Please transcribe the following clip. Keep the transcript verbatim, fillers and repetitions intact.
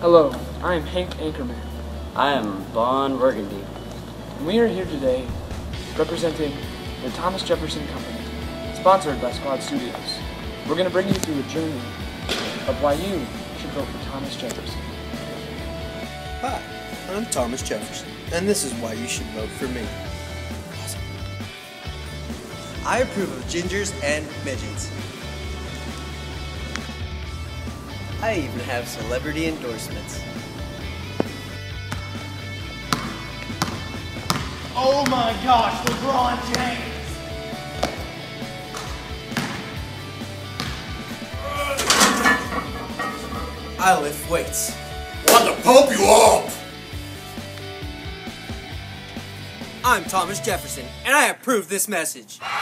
Hello, I am Hank Anchorman, I am Bon Burgundy. and we are here today representing the Thomas Jefferson Company, sponsored by Squad Studios. We're going to bring you through a journey of why you should vote for Thomas Jefferson. Hi, I'm Thomas Jefferson, and this is why you should vote for me. I approve of gingers and midgets. I even have celebrity endorsements. Oh my gosh, LeBron James! I lift weights. Want to pump you up! I'm Thomas Jefferson, and I approve this message.